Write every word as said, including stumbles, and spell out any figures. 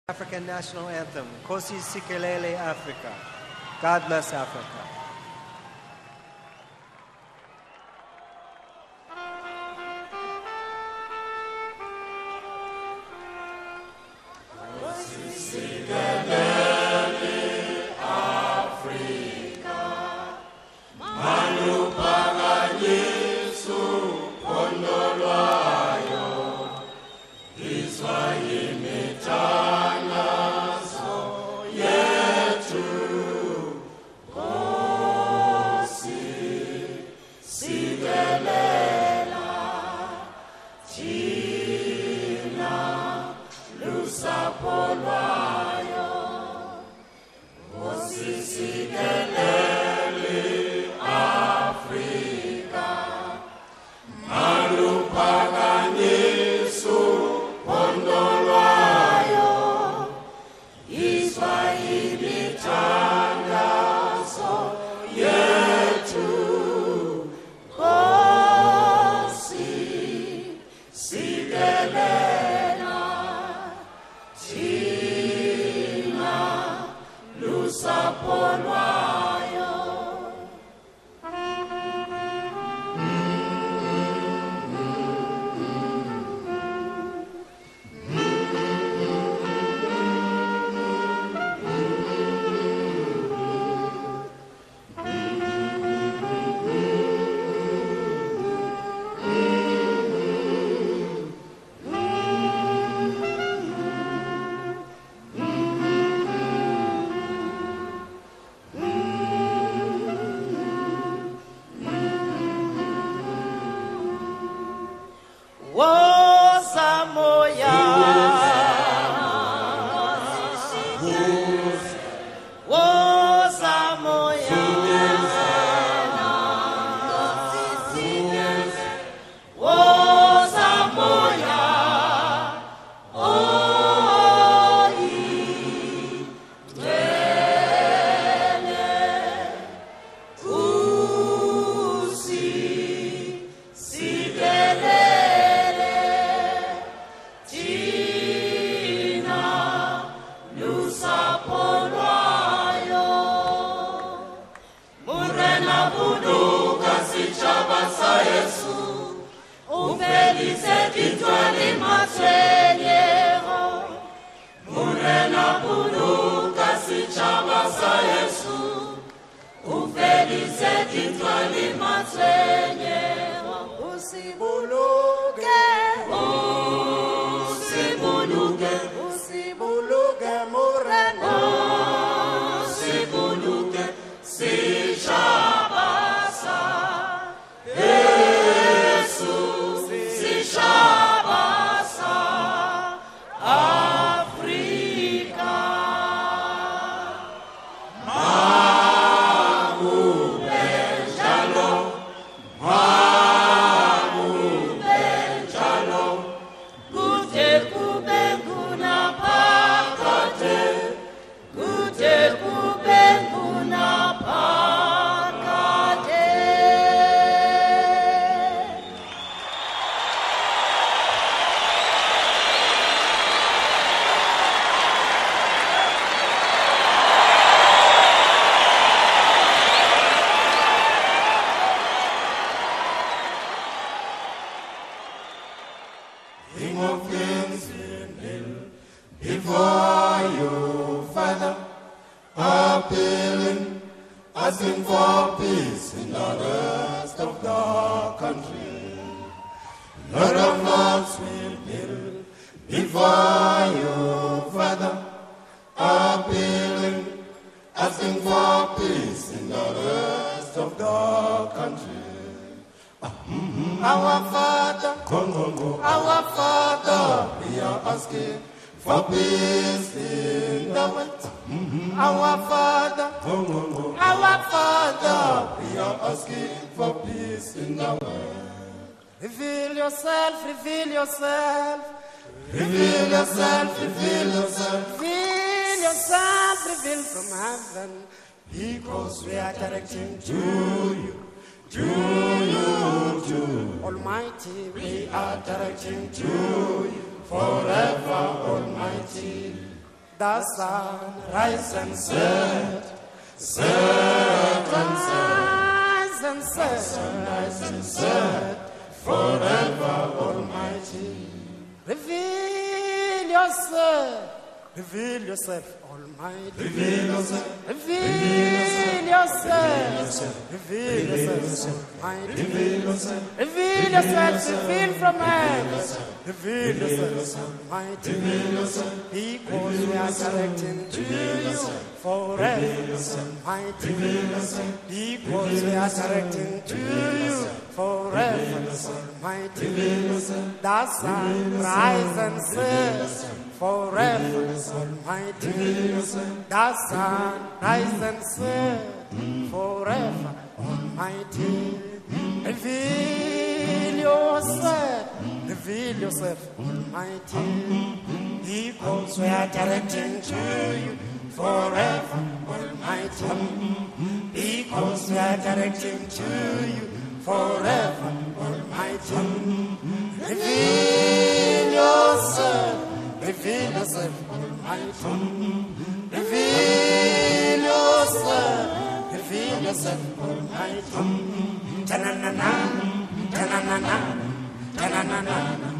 African national anthem, Nkosi Sikelel' Afrika. God bless Africa. Because we are directing to you, to you, to Almighty, we are directing to you, forever Almighty. the sun, rise and set, set and set, rise and set, rise and set, forever Almighty. Reveal yourself, reveal yourself, Almighty. Reveal yourself, reveal yourself, reveal yourself, Almighty. Reveal yourself, reveal yourself, reveal from heaven. Reveal yourself, Almighty. Reveal yourself, because we are directing to you forever, Almighty. Reveal yourself, because we are directing to you forever, Almighty. Reveal yourself, the sun rise and set forever, Almighty. The sun rise and set forever, Almighty. Reveal yourself, reveal yourself, Almighty. Because we are directing to you forever, Almighty. Because we are directing to you forever, Almighty. Reveal yourself, reveal yourself, Almighty. Reveal yourself, reveal yourself, Almighty. Ta-na-na-na, ta-na-na-na, ta-na-na-na.